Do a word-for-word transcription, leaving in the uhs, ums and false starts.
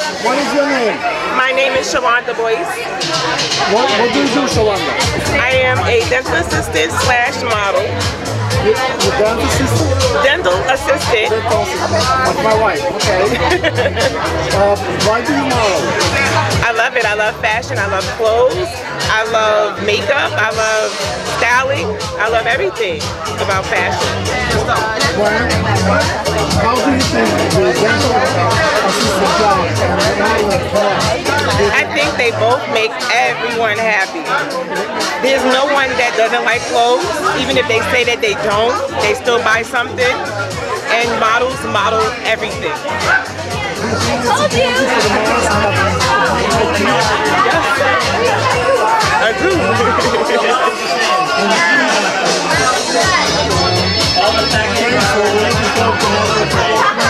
What is your name? My name is Shalonda Boyce. What, what do you do, Shalonda? I am a dental assistant slash model. You, you dental assistant? Dental assistant. Dental assistant. Like my wife, okay. uh, why do you model? I love it. I love fashion. I love clothes. I love makeup. I love styling. I love everything about fashion. Well, how do you think the dental assistant job and the modeling job? I think they both make everyone happy. There's no one that doesn't like clothes. Even if they say that they don't, they still buy something. And models model everything. I told you! I do. All the